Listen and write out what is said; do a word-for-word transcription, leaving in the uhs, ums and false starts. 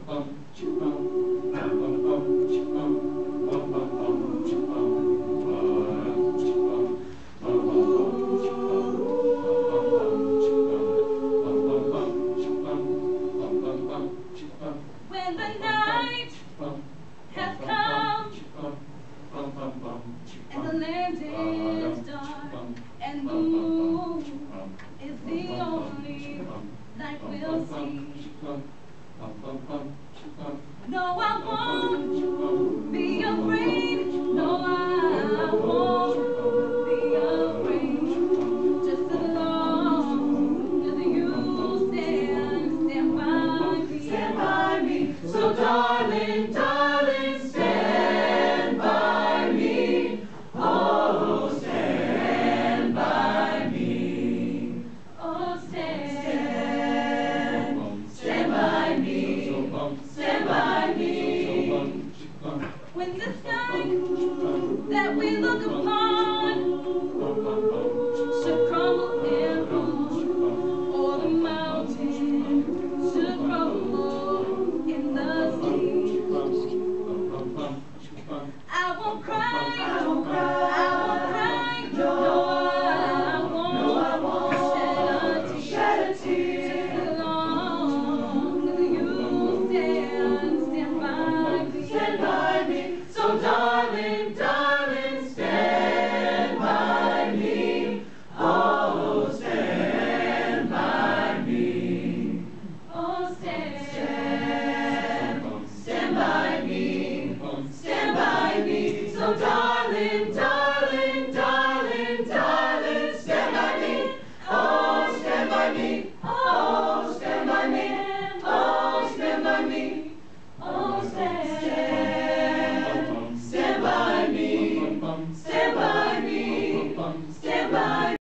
When the night has come and the land is dark and the moon is the only light we'll see. No, I won't be afraid. No, I won't be afraid. Just as long as you stand, stand by me. Stand by me. So darling, darling, stand by me. Oh, stand by me. Oh, stand, Stand, stand by me. Stand